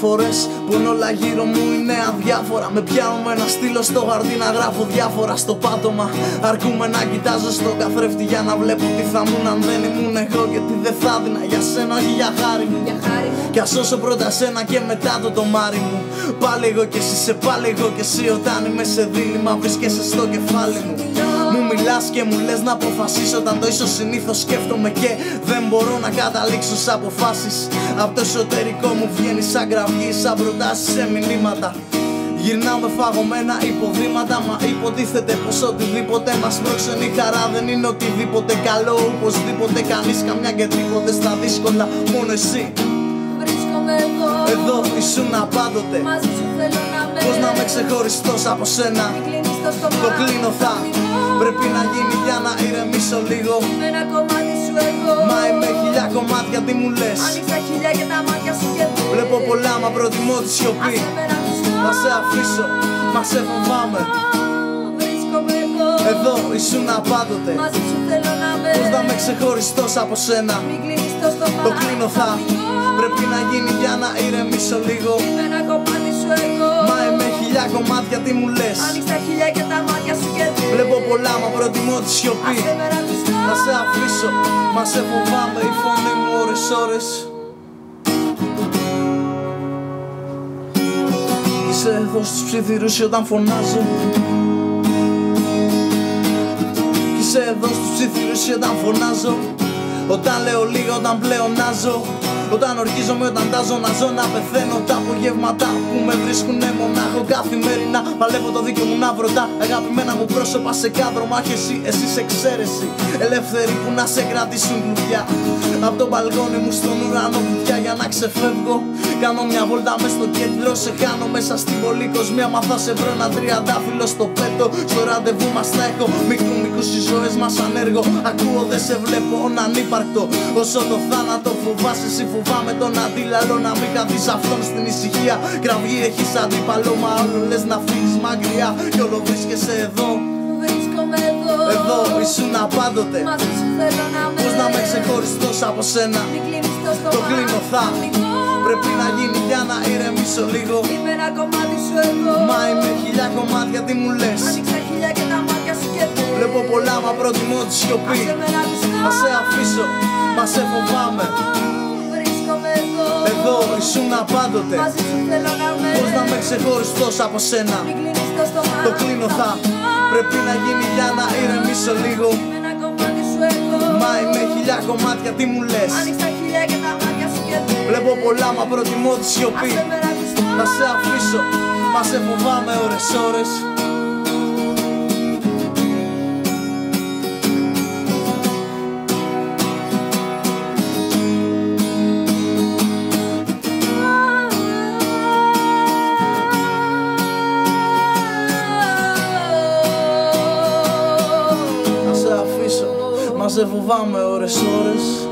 φορές που όλα γύρω μου είναι αδιάφορα. Με πιάνουν με ένα στήλο στο χαρτί να γράφω διάφορα στο πάτωμα. Αρκούμε να κοιτάζω στον καθρέφτη για να βλέπω τι θα ήμουν αν δεν ήμουν εγώ και τι δεν θα δίνα για σένα, όχι για χάρη μου. Κι ας σώσω πρώτα σένα και μετά το τομάρι μου. Πάλι εγώ κι εσύ, σε πάλι εγώ κι εσύ. Όταν είμαι σε δίλημμα βρίσκεσαι στο κεφάλι μου. Μου μιλάς και μου λες να αποφασίσω όταν το ίσως συνήθως σκέφτομαι και δεν μπορώ να καταλήξω σε αποφάσεις. Απ' το εσωτερικό μου βγαίνει σαν κραυγή, σαν προτάσεις σε μηνύματα. Γυρνάω με φαγωμένα υποδήματα, μα υποτίθεται πως οτιδήποτε μας πρόξενη χαρά δεν είναι οτιδήποτε καλό. Οπωσδήποτε κανείς, καμιά και τίποτε στα δύσκολα, μόνο εσύ. Βρίσκομαι εδώ ήσουν πάντοτε. Μαζί σου θέλω να με. Πώς να με ξεχωριστός από σένα. Μην κλείνεις το στόμα. Το κλείνω θα πρέπει να γίνει για να ηρεμήσω λίγο. Με ένα κομμάτι σου εγώ. Μα είμαι χιλιά κομμάτια, τι μου λες. Άνοιξα χίλια και τα μάτια σου και δει. Βλέπω πολλά μα προτιμώ τη σιωπή. Άσε με να πιστώ. Να σε αφήσω, μα σε φοβάμαι. Βρίσκομαι εδώ ήσουν πάντοτε. Μαζί σου θέλω να με. Πώς να με ξεχωριστός από σένα. Μην κλείνεις το στόμα. Το κλείνω θα πρέπει να γίνει για να ηρεμήσω λίγο. Με ένα κομμάτι σου εγώ. Μα είμαι χιλιά κομμάτια, τι μου λες. Άνοιξα χίλια και τα μάτια σου και δει. Βλέπω πολλά μα προτιμώ τη σιωπή. Άσε με να πιστώ. Να σε αφήσω, μα σε φοβάμαι. Η φωνή μου ώρες ώρες. Είσαι εδώ στους ψιθυρούς όταν φωνάζω. Είσαι εδώ στους ψιθυρούς όταν φωνάζω. Όταν λέω λίγα, όταν πλεονάζω. Όταν ορκίζομαι, όταν τάζω να ζω, να πεθαίνω. Τα απογεύματα που με βρίσκουνε μονάχο. Καθημερινά παλεύω το δίκιο μου να βρω τα αγαπημένα μου πρόσωπα σε κάδρο. Μα εσύ σε εξαίρεση. Ελεύθεροι που να σε κρατήσουν κλουβιά. Απ' το μπαλκόνι μου στον ουρανό κουτιά για να ξεφεύγω. Κάνω μια βόλτα μες στο κέντρο. Σε χάνω μέσα στην πολυκοσμία. Μα θα σε βρω ένα τριαντάφυλλο στο πέτο. Στο ραντεβού μας θα έχω μικρούς οι ζωές μας ανέργο. Ακούω, δεν σε βλέπω ανύπαρκτο. Όσο το θάνατο φοβάσαι, εσύ φοβάμαι τον αντίλαλο. Να μην καθείς αυτόν στην ησυχία. Κραυγή έχεις αντίπαλο. Μα όλο λες να φύγεις μακριά. Κι όλο βρίσκεσαι εδώ. Βρίσκομαι εδώ ήσουν πάντοτε. Μαζί σου θέλω να με. Πώς να με ξεχωριστός από σένα. Μην κλείνεις το στόμα. Το κλείνω θα πρέπει να γίνει για να ηρεμήσω λίγο. Είμαι ένα κομμάτι σου εγώ. Μα είμαι χιλιά κομμάτια, τι μου λες. Άνοιξα χίλια και τα μάτια σου και δει. Βλέπω πολλά μα προτιμώ τη σιωπή. Άσε με να πιστώ. Να σε αφήσω, μα σε φοβάμαι. Βρίσκομαι εδώ ήσουν πάντοτε. Μαζί σου θέλω να με. Πώς να με ξεχωριστός από σένα. Μην κλείνεις το στόμα. Το κλείνω θα πρέπει να γίνει για να ηρεμήσω λίγο. Είμαι ένα κομμάτι σου εγώ. Μα είμαι χιλιά κομμάτια, τι μου λες. Άνοιξα χίλια και τα μάτια σου και δει. Βλέπω πολλά μα προτιμώ τη σιωπή. Άσε με να πιστώ. Να σε αφήσω, μα σε φοβάμαι ώρες ώρες. Μα σε φοβάμαι ώρες ώρες.